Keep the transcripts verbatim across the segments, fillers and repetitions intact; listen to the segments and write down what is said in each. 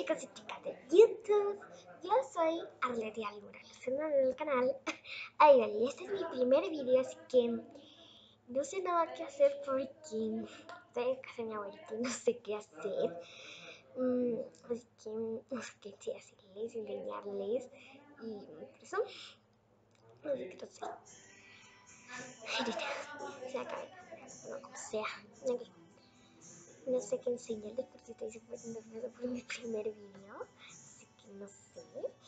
chicos y chicas de YouTube, yo soy Arlette Algura, en el canal Idol y este es mi primer video, así que no sé nada qué hacer porque estoy en casa de mi abuelita y no sé qué hacer. Mm, así que no sé qué sé hacerles, enseñarles y por eso, no sé qué hacer. Ahorita se acaba, no como sea. Okay. No sé qué enseñarles porque estoy súper nerviosa por mi primer video, así que no sé.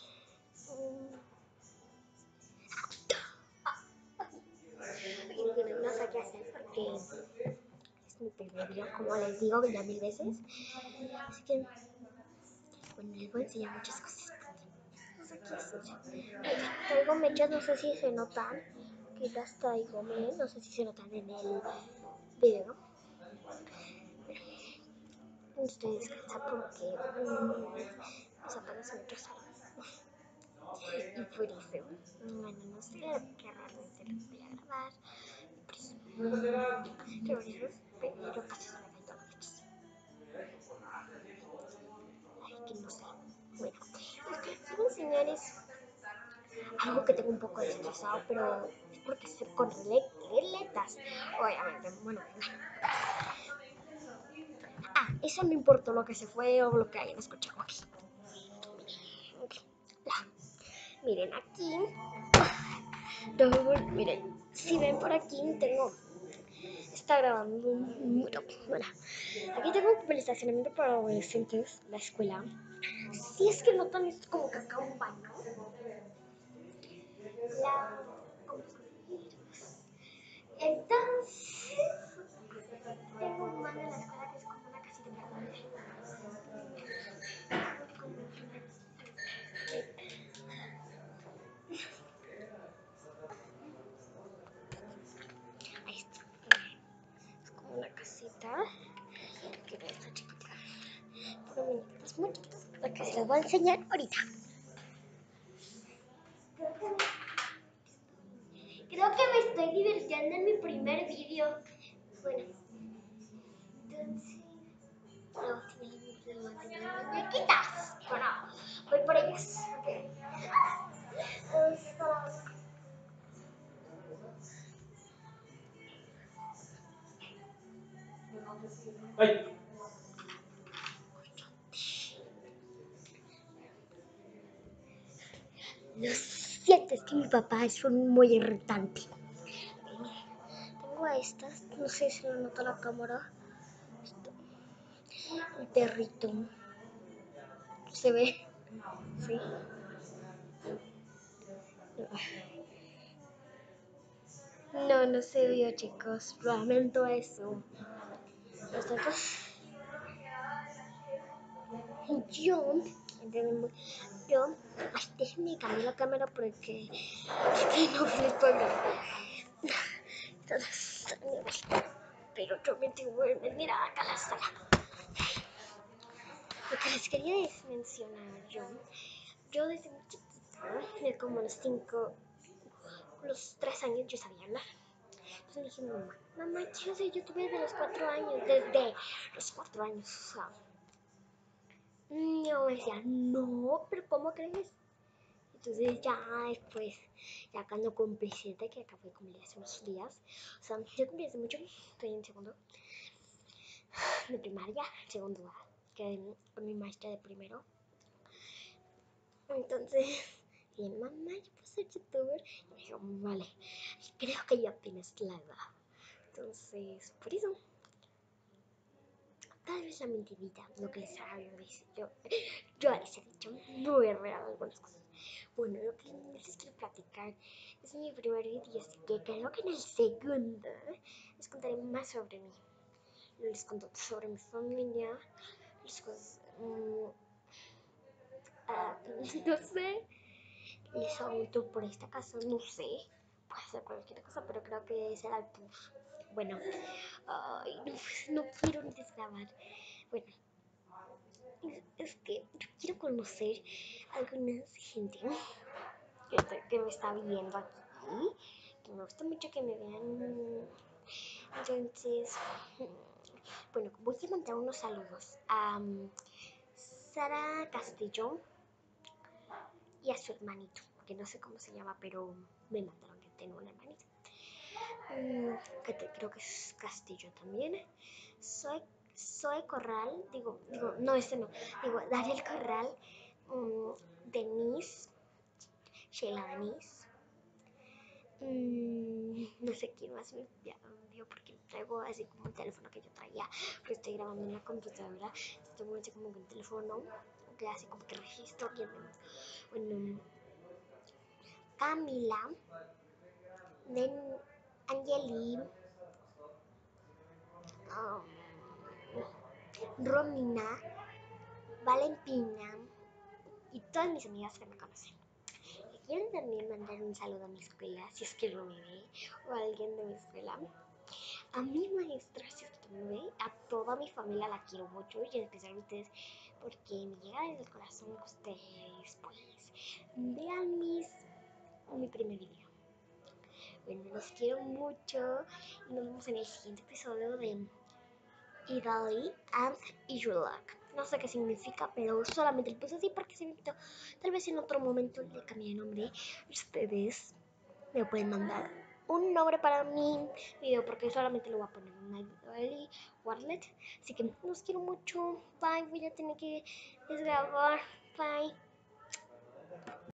Y bueno, no sé qué hacer porque es mi primer video, como les digo ya mil veces. Así que, bueno, les voy a enseñar muchas cosas. No sé qué hacer. Traigo mechas, no sé si se notan. Que las traigo, miren, no sé si se notan en el video. Estoy descansada porque um, mis zapatos se me trozaron. Y por eso, bueno, no sé qué realmente les voy a grabar. Por eso, reunirlos, pero casi se me caen todos los mechas. Ay, que no sé. Bueno, lo que les quiero enseñar es algo que tengo un poco destrozado, pero es porque es con regletas, obviamente. Bueno, ah, eso no importa lo que se fue o lo que hayan escuchado aquí. Okay. Miren, aquí, miren, si ven por aquí, tengo, está grabando un muro. Bueno, aquí tengo el estacionamiento para adolescentes, la escuela. Si es que notan, es como que acá un baño. La, entonces, tengo un baño en la escuela que es como una casita para ahí está. Es como una casita que está chiquita. Pero muñequitos muy chiquitos, la que se las voy a enseñar ahorita. Creo que me estoy divirtiendo en mi primer vídeo. Bueno, entonces, no, tiene muñequitas. Bueno, voy por ellas. Okay. ¡Ay! Lo siento, es que mi papá es muy irritante. Tengo a estas, no sé si lo nota la cámara. El perrito. ¿Se ve? Sí. No, no se vio, chicos. Lamento eso. Nosotros. Yo. Yo. Ay, déjenme cambiar la cámara porque. Porque no flipo grabar. Pero yo me tengo que venir acá a la sala. Lo que les quería mencionar yo. Yo desde muy chiquita, de como los cinco, los tres años, yo sabía hablar. Entonces le dije, mamá, mamá, yo soy youtuber de los cuatro años, desde los cuatro años, o sea. Y yo me decía, no, pero ¿cómo crees? Entonces ya después, ya cuando cumplí siete, que acabo de cumplir hace unos días, o sea, yo cumplí hace mucho, estoy en segundo de primaria, segundo, que con mi maestra de primero. Entonces, y mamá, yo puedo ser youtuber. Y me dijo, vale, creo que ya tienes la edad. Entonces, por eso, tal vez la mentirita, lo que les había dicho yo, yo les he dicho muy real algunas cosas. Bueno, lo que les quiero platicar es mi primer video, así que creo que en el segundo les contaré más sobre mí. Les conto sobre mi familia, les um, uh, no sé, les hago un tour por esta casa, no sé, puede ser cualquier cosa, pero creo que será el tour. Bueno, ay, no, no quiero desgrabar. Bueno, es, es que yo quiero conocer a alguna gente que, que me está viendo aquí, que me gusta mucho que me vean. Entonces, bueno, voy a mandar unos saludos a Sara Castillo y a su hermanito, que no sé cómo se llama, pero me mandaron que tengo un hermanito. Mm, que te, creo que es Castillo también. Soy, soy Corral, digo, digo, no, este no, digo, Daniel Corral, um, Denise, Sheila Denise. Mm, no sé quién más me dio porque traigo así como el teléfono que yo traía, porque estoy grabando en la computadora, tengo así como que un teléfono que así como que registro quién me. Bueno, Camila, Nen, Angeli, um, Romina, Valentina y todas mis amigas que me conocen. Si quieren también mandar un saludo a mi escuela, si es que no me ve, o a alguien de mi escuela, a mi maestra, si es que no me ve, a toda mi familia la quiero mucho y en especial a ustedes porque me llega desde el corazón que ustedes pues vean mis, mi primer video. Bueno, los quiero mucho y nos vemos en el siguiente episodio de Italy and Luck. No sé qué significa, pero solamente lo puse así porque se me invitó. Tal vez en otro momento le cambie de nombre. Ustedes me pueden mandar un nombre para mi video porque solamente lo voy a poner en Italy Warlet. Así que los quiero mucho. Bye, voy a tener que desgrabar. Bye.